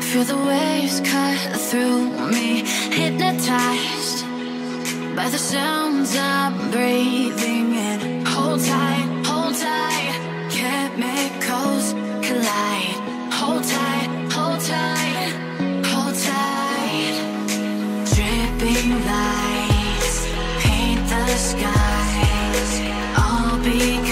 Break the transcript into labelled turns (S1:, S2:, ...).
S1: Feel the waves cut through me, hypnotized by the sounds I'm breathing in. Hold tight, chemicals collide. Hold tight, hold tight, hold tight. Dripping lights paint the skies, all because